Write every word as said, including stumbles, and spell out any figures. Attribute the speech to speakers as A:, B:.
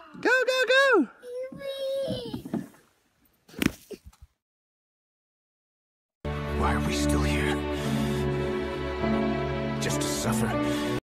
A: Go, go, go!
B: Why are we still here? Just to suffer?